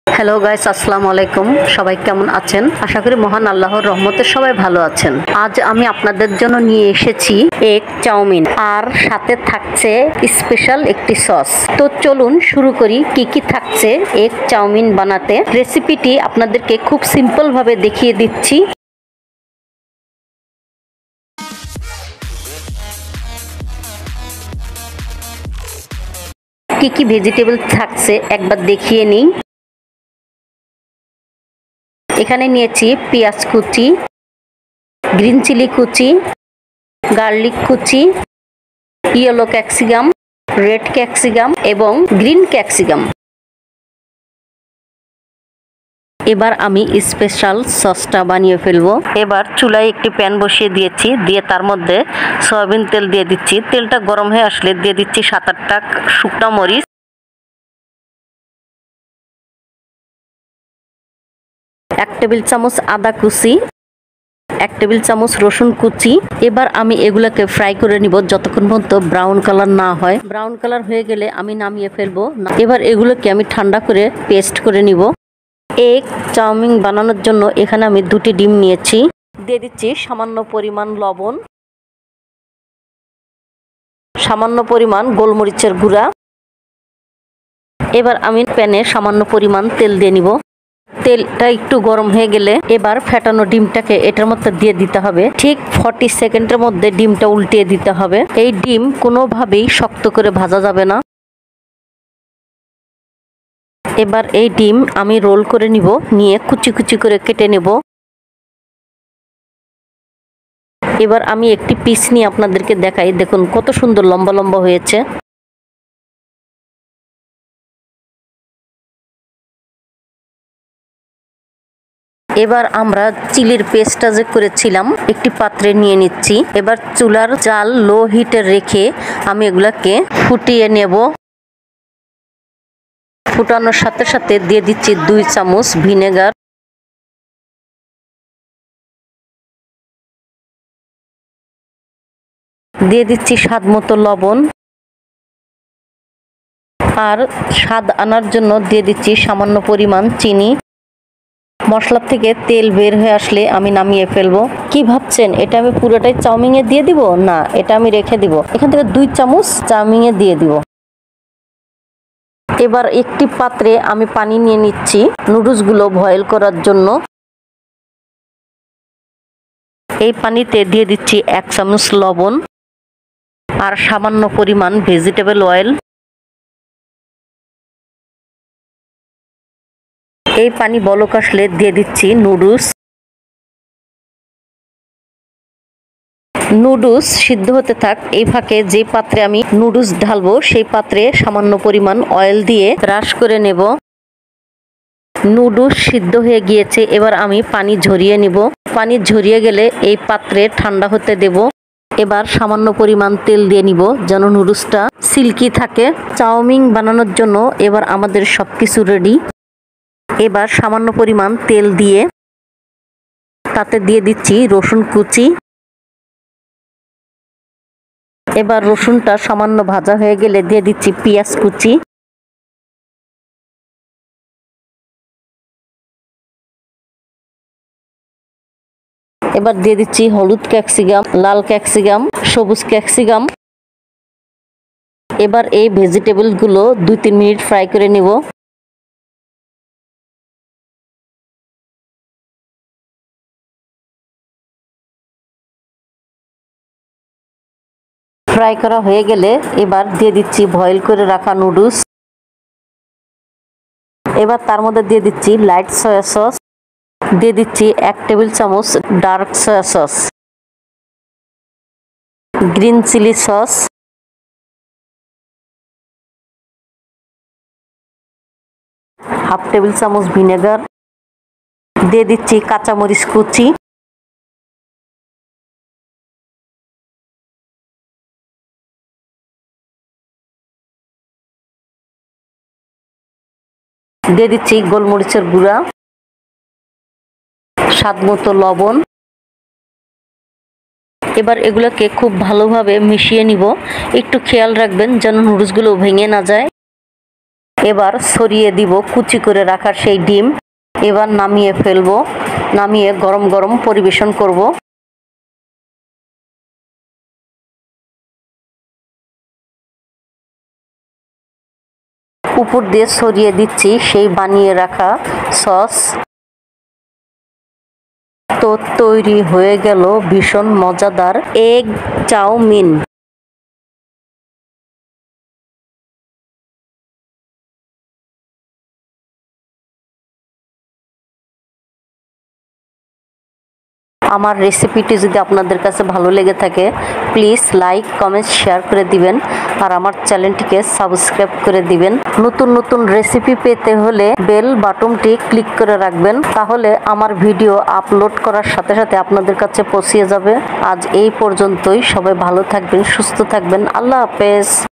Hello guys, আসসালামু আলাইকুম। সবাই কেমন আছেন? আশা করি মহান আল্লাহর রহমতে সবাই ভালো আছেন। আজ আমি আপনাদের জন্য নিয়ে এসেছি এক চাউমিন, আর সাথে থাকছে স্পেশাল একটি সস। তো চলুন শুরু করি কি কি থাকছে এক চাউমিন বানাতে। রেসিপিটি আপনাদেরকে খুব সিম্পল ভাবে দেখিয়ে দিচ্ছি। কি কি ভেজিটেবল থাকছে একবার দেখিয়ে নিই। এখানে নিয়েছি পেঁয়াজ কুচি, গ্রিন চিলি কুচি, গার্লিক কুচি, ইয়েলো ক্যাপসিকাম, রেড ক্যাপসিকাম এবং গ্রিন ক্যাপসিকাম। এবার আমি স্পেশাল সসটা বানিয়ে ফেলবো। এবার চুলায় একটি প্যান বসিয়ে দিয়েছি, দিয়ে তার মধ্যে সয়াবিন তেল দিয়ে দিচ্ছি। তেলটা গরম হয়ে আসলে দিয়ে দিচ্ছি 7-8টা শুকনো মরিচ, 1 টেবিল চামচ আদা কুচি, 1 টেবিল চামচ রসুন কুচি। এবার আমি এগুলাকে ফ্রাই করে নিব যতক্ষণ পর্যন্ত ব্রাউন কালার না হয়। ব্রাউন কালার হয়ে গেলে আমি নামিয়ে ফেলবো। এবার এগুলোকে আমি ঠান্ডা করে পেস্ট করে নিব। এক চাউমিন বানানোর জন্য এখানে আমি 2টি ডিম নিয়েছি। দিয়ে দিচ্ছি সামান্য পরিমাণ লবণ, সামান্য পরিমাণ গোলমরিচের গুঁড়া। এবার আমি প্যানে সামান্য পরিমাণ তেল দিয়ে নিব। তেলটা একটু গরম হয়ে গেলে এবার ফেটানো ডিমটাকে এটার মধ্যে দিয়ে দিতে হবে। ঠিক 40 সেকেন্ডের মধ্যে ডিমটা উল্টিয়ে দিতে হবে। এই ডিম কোনোভাবেই শক্ত করে ভাজা যাবে না। এবার এই ডিম আমি রোল করে নিব, নিয়ে কুচি কুচি করে কেটে নেব। এবার আমি একটি পিস নিয়ে আপনাদেরকে দেখাই। দেখুন কত সুন্দর লম্বা লম্বা হয়েছে। এবার আমরা চিলির পেস্টটা যে করেছিলাম একটি পাত্রে নিয়ে নিচ্ছি। এবার চুলার জাল লো হিটে রেখে আমি এগুলাকে ফুটিয়ে নেব। ফুটানোর সাথে সাথে দিয়ে দিচ্ছি 2 চামচ ভিনেগার, দিয়ে দিচ্ছি স্বাদ মতো লবণ, আর স্বাদ আনার জন্য দিয়ে দিচ্ছি সামান্য পরিমাণ চিনি। মশলা থেকে তেল বের হয়ে আসলে আমি নামিয়ে ফেলবো। কি ভাবছেন এটা আমি পুরোটাই চাউমিনে দিয়ে দিব? না, এটা আমি রেখে দিব। এখান থেকে 2 চামচ চাউমিনে দিয়ে দিব। এবার একটি পাত্রে আমি পানি নিয়ে নিচ্ছি নুডলসগুলো বয়েল করার জন্য। এই পানিতে দিয়ে দিচ্ছি 1 চামচ লবণ আর সামান্য পরিমাণ ভেজিটেবল অয়েল। এই পানি বলক আসলে দিয়ে দিচ্ছি নুডলস। নুডলস সিদ্ধ হতে থাক। এই ফাঁকে যে পাত্রে আমি নুডলস ঢালবো সেই পাত্রে সামান্য পরিমাণ অয়েল দিয়ে ব্রাশ করে নেব। নুডলস সিদ্ধ হয়ে গিয়েছে। এবার আমি পানি ঝরিয়ে নিব। পানি ঝরিয়ে গেলে এই পাত্রে ঠান্ডা হতে দেব। এবার সামান্য পরিমাণ তেল দিয়ে নিব যেন নুডলসটা সিল্কি থাকে। চাউমিন বানানোর জন্য এবার আমাদের সবকিছু রেডি। এবার সামান্য পরিমাণ তেল দিয়ে তাতে দিয়ে দিচ্ছি রসুন কুচি। এবার রসুনটা সামান্য ভাজা হয়ে গেলে দিয়ে দিচ্ছি পেঁয়াজ কুচি। এবার দিয়ে দিচ্ছি হলুদ ক্যাপসিকাম, লাল ক্যাপসিকাম, সবুজ ক্যাপসিকাম। এবার এই ভেজিটেবলগুলো 2-3 মিনিট ফ্রাই করে নেব। ফ্রাই করা হয়ে গেলে এবার দিয়ে দিচ্ছি বয়েল করে রাখা নুডলস। এবার তার মধ্যে দিয়ে দিচ্ছি লাইট সয়া সস, দিয়ে দিচ্ছি 1 টেবিল চামচ dark soya sauce, green chilli sauce, half table চামচ ভিনেগার, দিয়ে দিচ্ছি কাঁচামরিচ কুচি, দিয়ে দিচ্ছি গোলমরিচের গুঁড়া, স্বাদ মতো লবণ। এবার এগুলোকে খুব ভালোভাবে মিশিয়ে নিব। একটু খেয়াল রাখবেন যেন নুডলসগুলো ভেঙে না যায়। এবার ছড়িয়ে দিব কুচি করে রাখার সেই ডিম। এবার নামিয়ে ফেলবো, নামিয়ে গরম গরম পরিবেশন করব। উপর দিয়ে ছড়িয়ে দিচ্ছি সেই বানিয়ে রাখা সস। তো তৈরি হয়ে গেল ভীষণ মজাদার এগ চাউমিন। আমার রেসিপিটি যদি আপনাদের কাছে ভালো লেগে থাকে প্লিজ লাইক কমেন্ট শেয়ার করে দিবেন আর আমার চ্যানেলটিকে সাবস্ক্রাইব করে দিবেন। নতুন নতুন রেসিপি পেতে হলে বেল বাটনটি ক্লিক করে রাখবেন, তাহলে আমার ভিডিও আপলোড করার সাথে সাথে আপনাদের কাছে পৌঁছে যাবে। আজ এই পর্যন্তই, সবাই ভালো থাকবেন, সুস্থ থাকবেন, আল্লাহ হাফেজ।